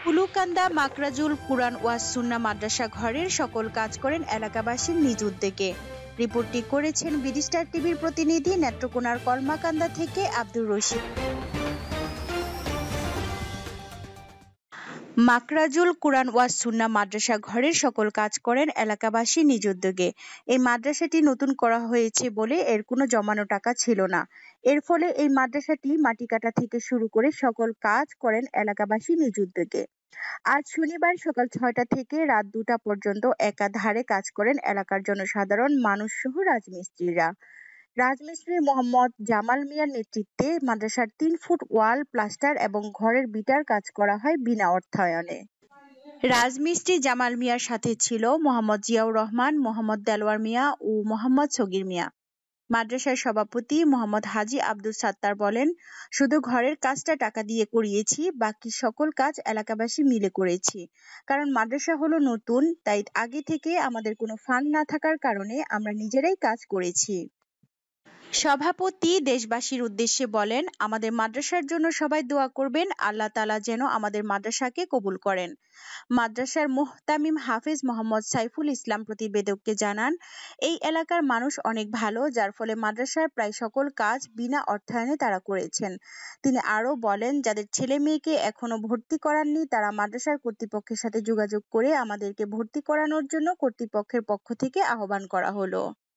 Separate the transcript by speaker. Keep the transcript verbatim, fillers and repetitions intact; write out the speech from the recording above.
Speaker 1: কুলুকান্দা মাকরাজুল কুরআন ওয়াজ সুন্নাহ মাদ্রাসা ঘরের সকল কাজ করেন এলাকাবাসীর নিজ উদ্যোগে। রিপোর্টটি করেছেন বিডি স্টার টিভির প্রতিনিধি নেত্রকোনার কলমাকান্দা থেকে আব্দুর রশিদ। মাকরাজুল কুরআন ওয়াজ সুন্নাহ মাদ্রাসা ঘরের সকল কাজ করেন এলাকাবাসী নিজ উদ্যোগে। এই মাদ্রাসাটি নতুন করা হয়েছে বলে এর কোনো জমানো টাকা ছিল না। এর ফলে এই মাদ্রাসাটি মাটি কাটা থেকে শুরু করে সকল কাজ করেন এলাকাবাসী নিজ উদ্যোগে। আজ শনিবার সকাল ছয়টা থেকে রাত দুটা পর্যন্ত একাধারে কাজ করেন এলাকার জনসাধারণ মানুষ সহ রাজমিস্ত্রিরা। রাজমিস্ত্রি মোহাম্মদ জামাল মিয়ার নেতৃত্বে মাদ্রাসার তিন ফুট ওয়াল প্লাস্টার এবং ঘরের বিটার কাজ করা হয় বিনা অর্থায়নে। রাজমিস্ত্রি জামাল মিয়ার সাথে ছিল মোহাম্মদ জিয়াউর রহমান, মোহাম্মদ দেলোয়ার মিয়া ও মোহাম্মদ সগির মিয়া। মাদ্রাসার সভাপতি মোহাম্মদ হাজি আব্দুল সাত্তার বলেন, শুধু ঘরের কাজটা টাকা দিয়ে করিয়েছি, বাকি সকল কাজ এলাকাবাসী মিলে করেছি। কারণ মাদ্রাসা হলো নতুন, তাই আগে থেকে আমাদের কোনো ফান্ড না থাকার কারণে আমরা নিজেরাই কাজ করেছি। সভাপতি দেশবাসীর উদ্দেশ্যে বলেন, আমাদের মাদ্রাসার জন্য সবাই দোয়া করবেন, আল্লাহ তাআলা যেন আমাদের মাদ্রাসাকে কবুল করেন। মাদ্রাসার মুহতামিম হাফেজ মোহাম্মদ সাইফুল ইসলাম প্রতিবেদককে জানান, এই এলাকার মানুষ অনেক ভালো, যার ফলে মাদ্রাসার প্রায় সকল কাজ বিনা অর্থায়নে তারা করেছেন। তিনি আরও বলেন, যাদের ছেলে মেয়েকে এখনো ভর্তি করাননি তারা মাদ্রাসার কর্তৃপক্ষের সাথে যোগাযোগ করে আমাদেরকে ভর্তি করানোর জন্য কর্তৃপক্ষের পক্ষ থেকে আহ্বান করা হলো।